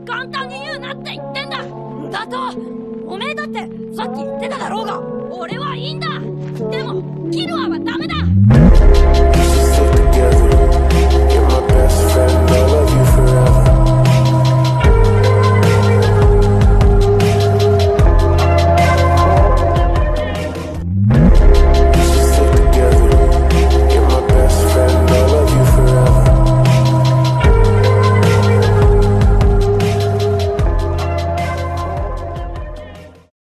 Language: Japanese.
簡単に言うなって言ってんだ。だとおめえだってさっき言ってただろうが、俺はいいんだ。でもキルアはダメだ。